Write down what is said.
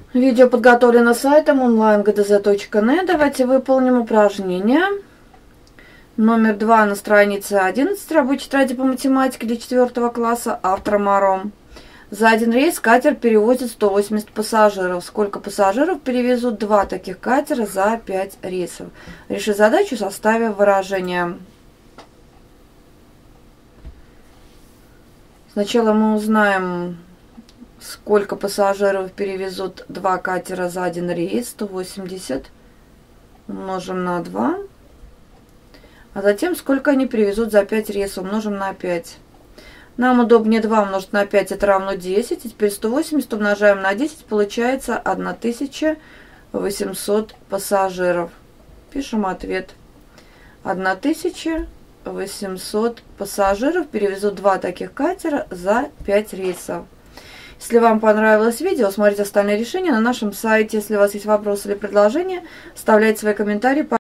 Видео подготовлено сайтом online.gdz.net. Давайте выполним упражнение. Номер 2 на странице 11 рабочей тетради по математике для 4 класса, автор Маром. За один рейс катер перевозит 180 пассажиров. Сколько пассажиров перевезут два таких катера за 5 рейсов? Реши задачу, составив выражение. Сначала мы узнаем, сколько пассажиров перевезут два катера за один рейс. 180 умножим на 2. А затем, сколько они перевезут за 5 рейсов, умножим на 5. Нам удобнее 2 умножить на 5, это равно 10. И теперь 180 умножаем на 10, получается 1800 пассажиров. Пишем ответ. 1800 пассажиров перевезут два таких катера за 5 рейсов. Если вам понравилось видео, смотрите остальные решения на нашем сайте. Если у вас есть вопросы или предложения, оставляйте свои комментарии.